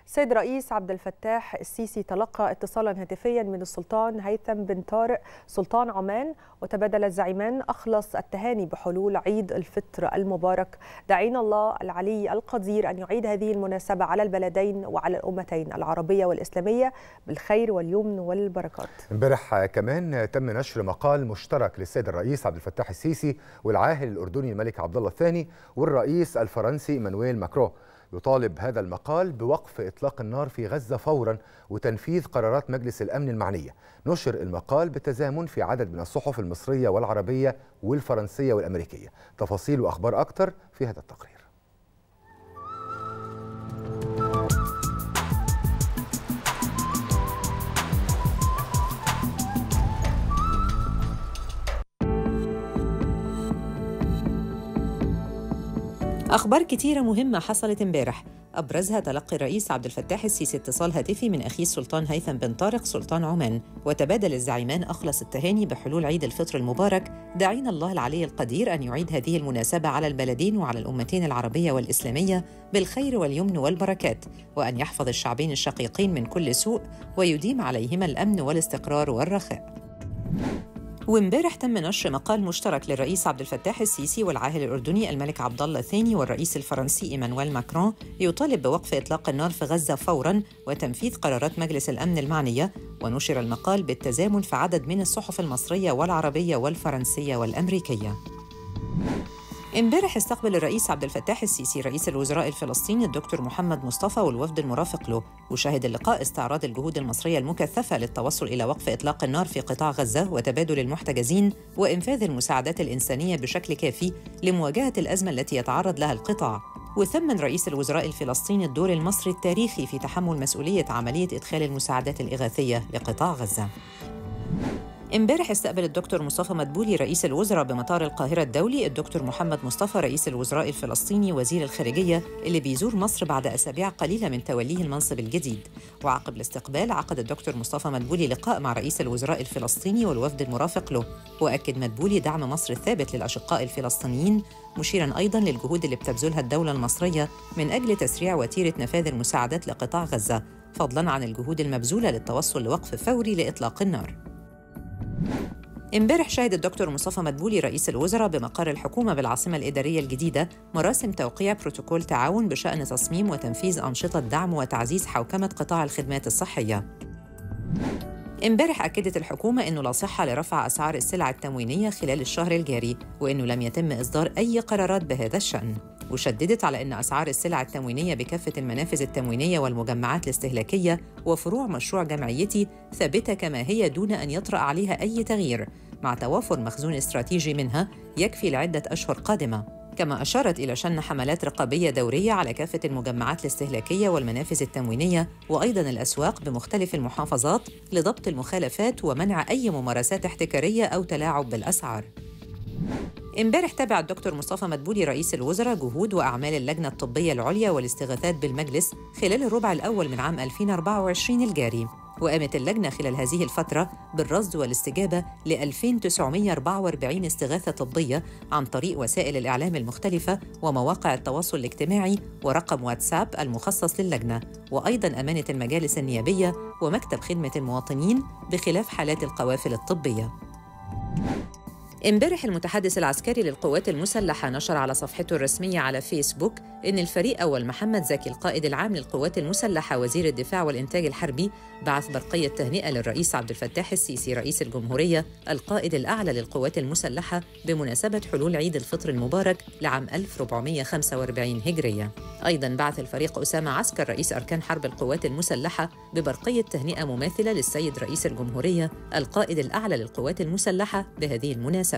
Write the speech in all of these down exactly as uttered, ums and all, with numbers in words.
السيد الرئيس عبد الفتاح السيسي تلقى اتصالا هاتفيا من السلطان هيثم بن طارق سلطان عمان، وتبادل الزعيمان أخلص التهاني بحلول عيد الفطر المبارك، داعين الله العلي القدير أن يعيد هذه المناسبة على البلدين وعلى الأمتين العربية والإسلامية بالخير واليمن والبركات. امبارح كمان تم نشر مقال مشترك للسيد الرئيس عبد الفتاح السيسي والعاهل الأردني الملك عبد الله الثاني والرئيس الفرنسي إيمانويل ماكرون. يطالب هذا المقال بوقف إطلاق النار في غزة فورا وتنفيذ قرارات مجلس الأمن المعنية. نشر المقال بالتزامن في عدد من الصحف المصرية والعربية والفرنسية والأمريكية. تفاصيل وأخبار أكتر في هذا التقرير. أخبار كتيرة مهمة حصلت امبارح، أبرزها تلقي الرئيس عبد الفتاح السيسي اتصال هاتفي من أخيه السلطان هيثم بن طارق سلطان عمان، وتبادل الزعيمان أخلص التهاني بحلول عيد الفطر المبارك، داعين الله العلي القدير أن يعيد هذه المناسبة على البلدين وعلى الأمتين العربية والإسلامية بالخير واليمن والبركات، وأن يحفظ الشعبين الشقيقين من كل سوء ويديم عليهما الأمن والاستقرار والرخاء. وامبارح تم نشر مقال مشترك للرئيس عبد الفتاح السيسي والعاهل الأردني الملك عبد الله الثاني والرئيس الفرنسي إيمانويل ماكرون يطالب بوقف إطلاق النار في غزة فوراً وتنفيذ قرارات مجلس الأمن المعنية. ونشر المقال بالتزامن في عدد من الصحف المصرية والعربية والفرنسية والأمريكية. امبارح استقبل الرئيس عبد الفتاح السيسي رئيس الوزراء الفلسطيني الدكتور محمد مصطفى والوفد المرافق له، وشهد اللقاء استعراض الجهود المصرية المكثفة للتوصل إلى وقف إطلاق النار في قطاع غزة وتبادل المحتجزين وإنفاذ المساعدات الإنسانية بشكل كافي لمواجهة الأزمة التي يتعرض لها القطاع. وثمن رئيس الوزراء الفلسطيني الدور المصري التاريخي في تحمل مسؤولية عملية إدخال المساعدات الإغاثية لقطاع غزة. امبارح استقبل الدكتور مصطفى مدبولي رئيس الوزراء بمطار القاهرة الدولي الدكتور محمد مصطفى رئيس الوزراء الفلسطيني وزير الخارجية اللي بيزور مصر بعد أسابيع قليلة من توليه المنصب الجديد. وعقب الاستقبال عقد الدكتور مصطفى مدبولي لقاء مع رئيس الوزراء الفلسطيني والوفد المرافق له، وأكد مدبولي دعم مصر الثابت للأشقاء الفلسطينيين، مشيراً أيضاً للجهود اللي بتبذلها الدولة المصرية من أجل تسريع وتيرة نفاذ المساعدات لقطاع غزة، فضلاً عن الجهود المبذولة للتوصل لوقف فوري لإطلاق النار. امبارح شهد الدكتور مصطفى مدبولي رئيس الوزراء بمقر الحكومة بالعاصمة الإدارية الجديدة مراسم توقيع بروتوكول تعاون بشأن تصميم وتنفيذ أنشطة دعم وتعزيز حوكمة قطاع الخدمات الصحية. امبارح أكدت الحكومة أنه لا صحة لرفع أسعار السلع التموينية خلال الشهر الجاري، وأنه لم يتم إصدار أي قرارات بهذا الشأن. وشددت على أن أسعار السلع التموينية بكافة المنافذ التموينية والمجمعات الاستهلاكية وفروع مشروع جمعيتي ثابتة كما هي دون أن يطرأ عليها أي تغيير، مع توافر مخزون استراتيجي منها يكفي لعدة أشهر قادمة. كما أشارت إلى شن حملات رقابية دورية على كافة المجمعات الاستهلاكية والمنافذ التموينية وأيضاً الأسواق بمختلف المحافظات لضبط المخالفات ومنع أي ممارسات احتكارية أو تلاعب بالأسعار. امبارح تابع الدكتور مصطفى مدبولي رئيس الوزراء جهود وأعمال اللجنة الطبية العليا والاستغاثات بالمجلس خلال الربع الأول من عام ألفين وأربعة وعشرين الجاري، وقامت اللجنة خلال هذه الفترة بالرصد والاستجابة ل ألفين وتسعمائة وأربعة وأربعين استغاثة طبية عن طريق وسائل الإعلام المختلفة ومواقع التواصل الاجتماعي ورقم واتساب المخصص للجنة، وأيضاً أمانة المجالس النيابية ومكتب خدمة المواطنين بخلاف حالات القوافل الطبية. امبارح المتحدث العسكري للقوات المسلحة نشر على صفحته الرسمية على فيسبوك إن الفريق أول محمد زكي القائد العام للقوات المسلحة وزير الدفاع والإنتاج الحربي بعث برقية تهنئة للرئيس عبد الفتاح السيسي رئيس الجمهورية القائد الأعلى للقوات المسلحة بمناسبة حلول عيد الفطر المبارك لعام ألف وأربعمائة وخمسة وأربعين هجرية. أيضاً بعث الفريق أسامة عسكر رئيس أركان حرب القوات المسلحة ببرقية تهنئة مماثلة للسيد رئيس الجمهورية القائد الأعلى للقوات المسلحة بهذه المناسبة.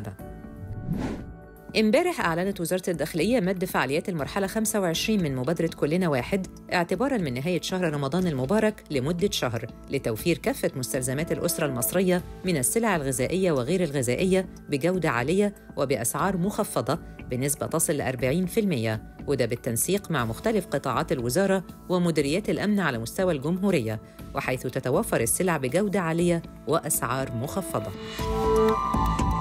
امبارح أعلنت وزارة الداخلية مد فعاليات المرحلة خمسة وعشرين من مبادرة كلنا واحد اعتباراً من نهاية شهر رمضان المبارك لمدة شهر لتوفير كافة مستلزمات الأسرة المصرية من السلع الغذائية وغير الغذائية بجودة عالية وبأسعار مخفضة بنسبة تصل ل أربعين بالمئة، وده بالتنسيق مع مختلف قطاعات الوزارة ومديريات الأمن على مستوى الجمهورية، وحيث تتوفر السلع بجودة عالية وأسعار مخفضة.